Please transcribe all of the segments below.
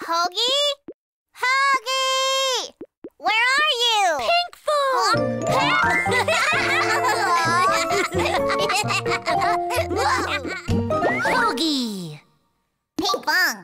Hoagie? Hoagie! Where are you? Pinkfong! Hoagie! Pinkfong!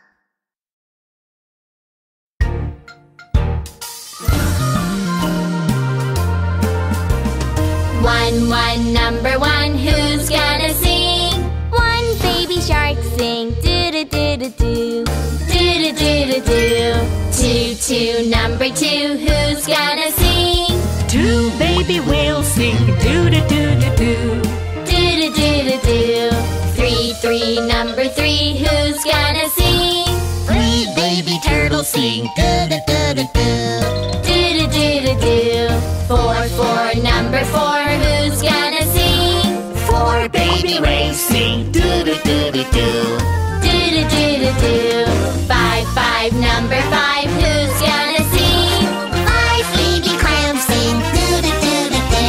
One, number one, who's gonna sing? One baby shark sing, do-do-do-do-do, do-do-do-do-do. Two, number two, who's gonna sing? Two baby whales sing, do-do-do-do-do, do-do-do-do-do. Three, number three, who's gonna sing? Three baby turtles sing, do-do-do-do-do, do-do-do-do-do. Four, number four, who's gonna sing? Four baby rays sing, do-do-do-do-do, do-do-do-do-do. Five, number five, who's gonna sing? Five baby clams sing, do-do-do-do-do.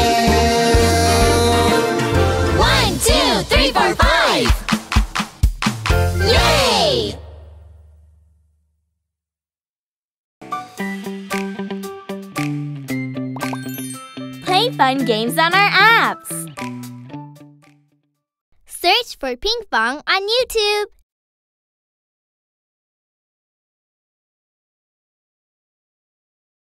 1, 2, 3, 4, 5. Yay! Play fun games on our apps. Search for Pinkfong on YouTube.